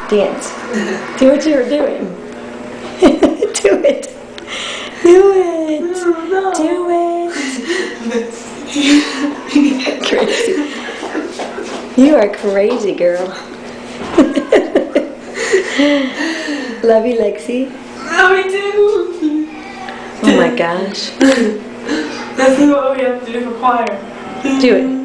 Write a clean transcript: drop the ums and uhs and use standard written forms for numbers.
Dance. Do what you were doing. Do it. Do it. No. Do it. Crazy. You are crazy, girl. Love you, Lexi. Love me too. Oh my gosh. This is what we have to do for choir. Do it.